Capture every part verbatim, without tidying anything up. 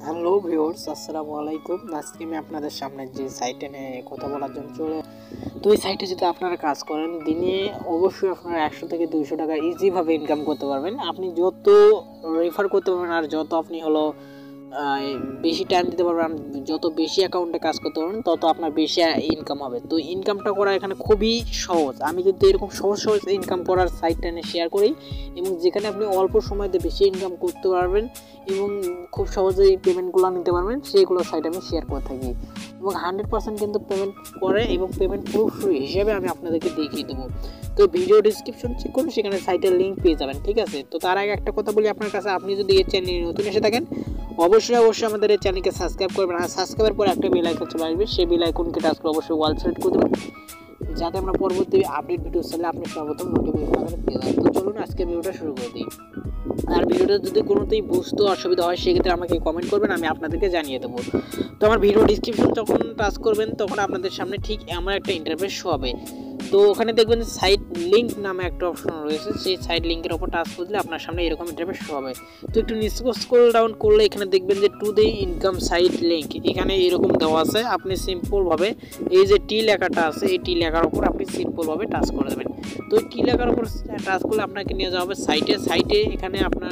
Hello viewers, আসসালামু আলাইকুম। আজকে আমি আপনাদের সামনে যে সাইটে নিয়ে কথা বলার জন্য চলে, তো এই সাইটে যদি আপনারা কাজ করেন দিনে অবশ্যই আপনারা একশো থেকে দুইশো টাকা ইজিভাবে ইনকাম করতে পারবেন। আপনি যত রেফার করতে পারবেন আর যত আপনি হলো বেশি টাইম দিতে পারবেন, যত বেশি অ্যাকাউন্টে কাজ করতে পারবেন তত আপনার বেশি ইনকাম হবে। তো ইনকামটা করা এখানে খুবই সহজ। আমি কিন্তু এরকম সহজ সহজ ইনকাম করার সাইটটা নিয়ে শেয়ার করি, এবং যেখানে আপনি অল্প সময়তে বেশি ইনকাম করতে পারবেন এবং খুব সহজেই পেমেন্টগুলো নিতে পারবেন, সেইগুলো সাইট আমি শেয়ার করে থাকি। এবং হান্ড্রেড পার্সেন্ট কিন্তু পেমেন্ট করে এবং পেমেন্ট প্রুফ হিসেবে আমি আপনাদেরকে দেখিয়ে দেবো। তো ভিডিও ডিসক্রিপশন চেক করুন, সেখানে সাইটের লিঙ্ক পেয়ে যাবেন, ঠিক আছে। তো তার আগে একটা কথা বলি আপনার কাছে, আপনি যদি এই চ্যানেলে নতুন এসে থাকেন অবশ্যই অবশ্যই আমাদের এই চ্যানেলকে সাবস্ক্রাইব করবেন, আর সাবস্ক্রাইবের পর একটা বেল আইকন চলে আসবে, সেই বেল আইকনকে টাচ করে অবশ্যই ওয়াল সিলেক্ট করে দেবেন, যাতে আমরা পরবর্তী আপডেট ভিডিও চাইলে আপনি সর্বপ্রথম নোটিফিকেশন পেয়ে যাবেন। তো চলুন আজকে ভিডিওটা শুরু করে দিই। আর ভিডিওটা যদি কোনোতেই বুঝতে অসুবিধা হয় সেক্ষেত্রে আমাকে কমেন্ট করবেন, আমি আপনাদেরকে জানিয়ে দেবো। তো আমার ভিডিও ডিসক্রিপশন যখন টাচ করবেন তখন আপনাদের সামনে ঠিক এমন একটা ইন্টারফেস শো হবে। তো ওখানে দেখবেন সাইট লিঙ্ক নামে একটা অপশন রয়েছে, সেই সাইট লিঙ্কের ওপর টাচ করলে আপনার সামনে এরকম ইন্টারফেস শো হবে। তো একটু নিচে স্ক্রল ডাউন করলে এখানে দেখবেন যে to the income site link, এখানে এরকম দেওয়া আছে। আপনি সিম্পলভাবে এই যে টি লেখাটা আছে, এই টি লেখার উপর আপনি সিম্পলভাবে টাচ করে দেবেন। তো এই টি লেখার উপর টাচ করলে আপনাকে নিয়ে যাওয়া হবে সাইটে। সাইটে এখানে আপনার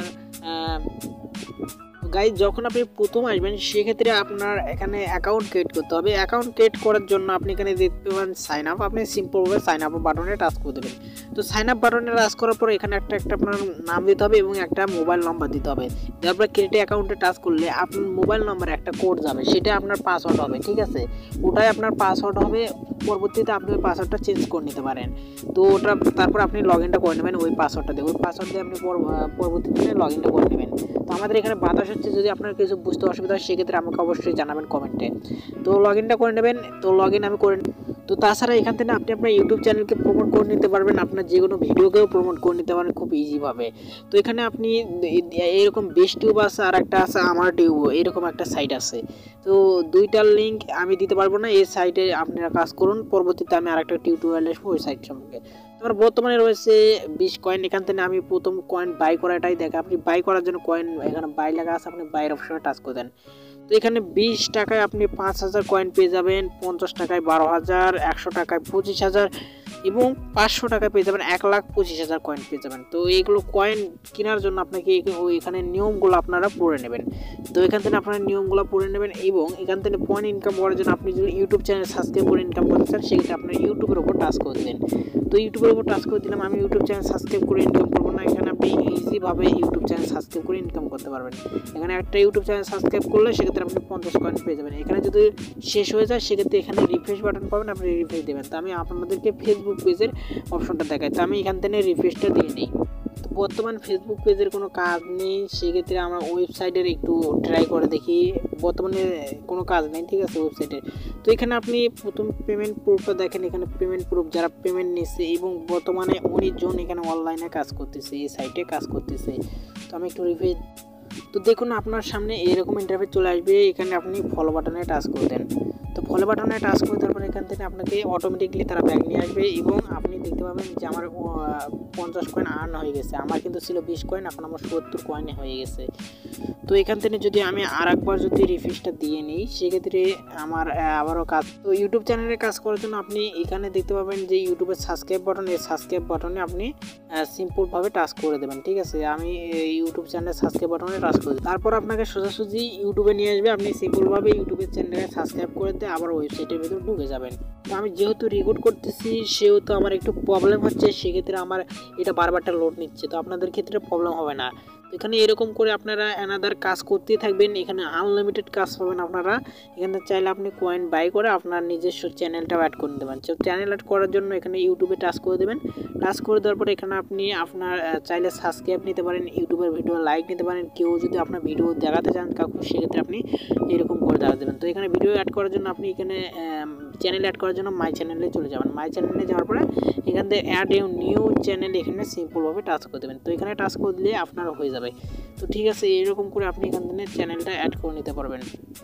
গাইজ যখন আপনি প্রথম আসবেন সেক্ষেত্রে আপনার এখানে অ্যাকাউন্ট ক্রিয়েট করতে হবে। অ্যাকাউন্ট ক্রিয়েট করার জন্য আপনি এখানে দেখতে পাবেন সাইন আপ, আপনি সিম্পলভাবে সাইন আপ বাটনে টাচ করে দেবেন। তো সাইন আপ বাটনে টাচ করার পর এখানে একটা একটা আপনার নাম দিতে হবে এবং একটা মোবাইল নাম্বার দিতে হবে। তারপর ক্রিয়েট অ্যাকাউন্টে টাচ করলে আপনার মোবাইল নাম্বারে একটা কোড যাবে, সেটা আপনার পাসওয়ার্ড হবে, ঠিক আছে। ওটাই আপনার পাসওয়ার্ড হবে, পরবর্তীতে আপনি ওই পাসওয়ার্ডটা চেঞ্জ করে নিতে পারেন। তো ওটা তারপর আপনি লগ ইনটা করে নেবেন ওই পাসওয়ার্ডটা দিয়ে, ওই পাসওয়ার্ড দিয়ে আপনি পরবর্তীতে লগ ইনটা করে নেবেন। তো আমাদের এখানে বাতাস হচ্ছে, যদি আপনার কিছু বুঝতে অসুবিধা হয় সেক্ষেত্রে আমাকে অবশ্যই জানাবেন কমেন্টে। তো লগ ইনটা করে নেবেন। তো লগ ইন আমি করে। তো তাছাড়া এখান থেকে আপনি আপনার ইউটিউব চ্যানেলকে প্রমোট করে নিতে পারবেন, আপনার যে কোনো ভিডিওকেও প্রমোট করে নিতে পারবেন খুব ইজিভাবে। তো এখানে আপনি এরকম বেস্ট টিউব আছে, আর একটা আছে আমার টিউব, এরকম একটা সাইট আছে। তো দুইটার লিঙ্ক আমি দিতে পারবো না, এই সাইটে আপনারা কাজ করুন, পরবর্তীতে আমি আর একটা টিউটোরিয়াল আসবো ওই সাইট সম্পর্কে। তোমার বর্তমানে রয়েছে বিশ কয়েন, এখান থেকে আমি প্রথম কয়েন বাই করাটাই দেখে। আপনি বাই করার জন্য কয়েন এখানে বাই লেখা আছে, আপনি বাইয়ের অপশনে টাচ করে দেন। তো এখানে বিশ টাকায় আপনি পাঁচ হাজার কয়েন পেয়ে যাবেন, পঞ্চাশ টাকায় বারো হাজার, একশো টাকায় পঁচিশ হাজার এবং পাঁচশো টাকায় পেয়ে যাবেন এক লাখ পঁচিশ হাজার কয়েন পেয়ে যাবেন। তো এইগুলো কয়েন কেনার জন্য আপনাকে এখানে নিয়মগুলো আপনারা পড়ে নেবেন। তো এখান থেকে আপনারা নিয়মগুলো পড়ে নেবেন, এবং এখান থেকে পয়েন্ট ইনকাম করার জন্য আপনি যদি ইউটিউব চ্যানেল সাবস্ক্রাইব করে ইনকাম করতে চান সেক্ষেত্রে আপনার ইউটিউবের ওপর টাচ করে দেন। তো ইউটিউবের উপর টাচ করে দিলাম, আমি ইউটিউব চ্যানেল সাবস্ক্রাইব করে ইনকাম করবো না, এখানে আপনি ইজিভাবে ইউটিউব চ্যানেল সাবস্ক্রাইব করে ইনকাম করতে পারবেন। এখানে একটা ইউটিউব চ্যানেল সাবস্ক্রাইব করলে সেক্ষেত্রে আপনি পঞ্চাশ কয়েন পেয়ে যাবেন। এখানে যদি শেষ হয়ে যায় সেক্ষেত্রে এখানে রিফ্রেশ বাটন পাবেন, আপনি রিফ্রেশ দেবেন। তো আমি আপনাদেরকে ফেসবুক পেজের অপশনটা দেখাই, তো আমি এখান থেকে রিফ্রেশটা দিয়ে নিই। তো বর্তমান ফেসবুক পেজের কোনো কাজ নেই, সেক্ষেত্রে আমরা ওয়েবসাইটের একটু ট্রাই করে দেখি। বর্তমানে কোনো কাজ নেই, ঠিক আছে, ওয়েবসাইটের। তো এখানে আপনি প্রথম পেমেন্ট প্রুফটা দেখেন, এখানে পেমেন্ট প্রুফ যারা পেমেন্ট নিচ্ছে এবং বর্তমানে উনিশ জন এখানে অনলাইনে কাজ করতেছে, এই সাইটে কাজ করতেছে। তো আমি একটু রিফ্রেশ, তো দেখুন আপনার সামনে এরকম ইন্টারফেস চলে আসবে। এখানে আপনি ফলো বাটনে টাচ করে দেন। তো ফলো বাটনে টাচ করে তারপরে এখান থেকে আপনাকে অটোমেটিকলি তারা ব্যাক নিয়ে আসবে, এবং আপনি দেখতে পাবেন যে আমার পঞ্চাশ কয়েন আর্ন হয়ে গেছে। আমার কিন্তু ছিল বিশ কয়েন, এখন আমার সত্তর কয়েনে হয়ে গেছে। তো এখান থেকে যদি আমি আর একবার যদি রিফ্রেশটা দিয়ে নিই সেক্ষেত্রে আমার আবারও কাজ। তো ইউটিউব চ্যানেলে কাজ করার জন্য আপনি এখানে দেখতে পাবেন যে ইউটিউবের সাবস্ক্রাইব বাটন, এই সাবস্ক্রাইব বাটনে আপনি সিম্পলভাবে টাচ করে দেবেন, ঠিক আছে। আমি ইউটিউব চ্যানেলের সাবস্ক্রাইব বাটনে টাচ করে দিই, তারপর আপনাকে সোজাসুজি ইউটিউবে নিয়ে আসবে। আপনি সিম্পলভাবে ইউটিউবের চ্যানেলকে সাবস্ক্রাইব করে দিয়ে আবার ওয়েবসাইটের ভিতরে ঢুকে যাবেন। তো আমি যেহেতু রেকর্ড করতেছি সেহেতু আমার একটু প্রবলেম হচ্ছে, সেক্ষেত্রে আমার এটা বারবারটা লোড নিচ্ছে। তো আপনাদের ক্ষেত্রে প্রবলেম হবে না। এখানে এরকম করে আপনারা অ্যানাদার কাজ করতেই থাকবেন, এখানে আনলিমিটেড কাজ পাবেন আপনারা। এখানে চাইলে আপনি কয়েন বাই করে আপনার নিজস্ব চ্যানেলটাও অ্যাড করে দেবেন। তো চ্যানেল অ্যাড করার জন্য এখানে ইউটিউবে টাচ করে দেবেন। টাচ করে দেওয়ার পরে এখানে আপনি আপনার চাইলে সাবস্ক্রাইব নিতে পারেন, ইউটিউবের ভিডিও লাইক নিতে পারেন। কেউ যদি আপনার ভিডিও দেখাতে চান কাউকে সেক্ষেত্রে আপনি এরকম করে দেখা দেবেন। তো এখানে ভিডিও অ্যাড করার জন্য আপনি এখানে চ্যানেল অ্যাড করার জন্য মাই চ্যানেলে চলে যাবেন। মাই চ্যানেলে যাওয়ার পরে এখান থেকে অ্যাড এ নিউ চ্যানেল এখানে সিম্পলভাবে টাচ করে দেবেন। তো এখানে টাচ করে দিলে আপনার হয়ে যাবে। তো ঠিক আছে, এরকম করে আপনি এখান থেকে চ্যানেলটা অ্যাড করে নিতে পারবেন।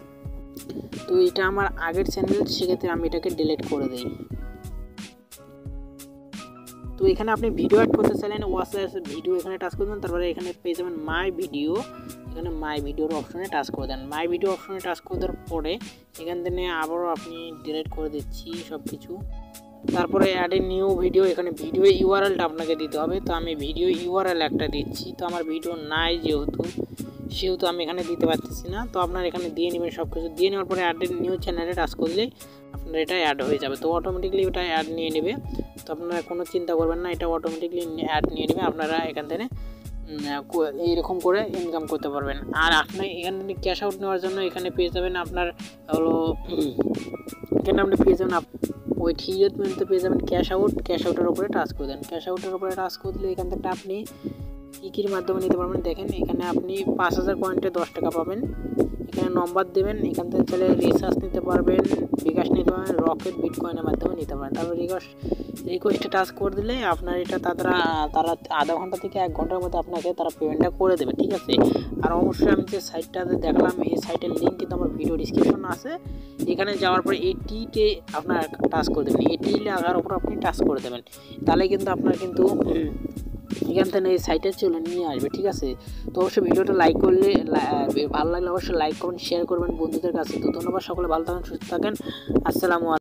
তো এটা আমার আগের চ্যানেল, সেক্ষেত্রে আমি এটাকে ডিলিট করে দিই। তো এখানে আপনি ভিডিও অ্যাড করতে চাইলেন ওয়াচ ভিডিও এখানে টাচ করে দেন, তারপরে এখানে পেয়ে যাবেন মাই ভিডিও, এখানে মাই ভিডিওর অপশনে টাচ করে দেন। মাই ভিডিও অপশনে টাচ করে দেওয়ার পরে এখান থেকে আবারও আপনি ডিলিট করে দিচ্ছি সব কিছু। তারপরে অ্যাড এ নিউ ভিডিও, এখানে ভিডিও ইউআরএলটা আপনাকে দিতে হবে। তো আমি ভিডিও ইউআরএল একটা দিচ্ছি, তো আমার ভিডিও নাই যেহেতু সেহেতু আমি এখানে দিতে পারতেছি না। তো আপনার এখানে দিয়ে নেবেন সব কিছু, দিয়ে নেওয়ার পরে অ্যাড এ নিউ চ্যানেলে টাচ করলেই আপনার এটা অ্যাড হয়ে যাবে। তো অটোমেটিকলি ওটা অ্যাড নিয়ে নেবে, তো আপনারা কোনো চিন্তা করবেন না, এটা অটোমেটিকলি অ্যাড নিয়ে নেবে। আপনারা এখান থেকে এইরকম করে ইনকাম করতে পারবেন। আর আপনি এখান থেকে ক্যাশ আউট নেওয়ার জন্য এখানে পেয়ে যাবেন আপনার হলো এখানে আপনি পেয়ে যাবেন ওই ঠিক পর্যন্ত পেয়ে যাবেন ক্যাশ আউট। ক্যাশ আউটের উপরে টাচ করে দেন, ক্যাশ আউটের উপরে টাচ করে দিলে এখান থেকে আপনি কী কীর মাধ্যমে নিতে পারবেন দেখেন। এখানে আপনি পাঁচ হাজার পয়েন্টে দশ টাকা পাবেন, এখানে নম্বর দেবেন, এখান থেকে চলে রিচার্জ নিতে পারবেন, বিকাশ নিতে পারবেন, রকেট বিটকয়েনের মাধ্যমে নিতে পারেন। তারপর রিকোয়েস্ট রিকোয়েস্টে টাচ করে দিলে আপনার এটা তারা তারা আধা ঘন্টা থেকে এক ঘন্টার মধ্যে আপনাকে তারা পেমেন্টটা করে দেবে, ঠিক আছে। আর অবশ্যই আমি যে সাইটটাতে দেখলাম এই সাইটের লিঙ্ক কিন্তু আমার ভিডিও ডিসক্রিপশন আছে, এখানে যাওয়ার পরে এটিতে আপনার টাচ করে দেবেন, এটি লাগার উপর আপনি টাচ করে দেবেন, তাহলে কিন্তু আপনার কিন্তু এখান থেকে এই সাইটে চলে নিয়ে আসবে, ঠিক আছে। তো অবশ্যই ভিডিওটা লাইক করলে ভালো লাগলে অবশ্যই লাইক করবেন, শেয়ার করবেন বন্ধুদের কাছে। তো ধন্যবাদ, সকলে ভালো থাকেন, সুস্থ থাকেন, আসসালামু আলাইকুম।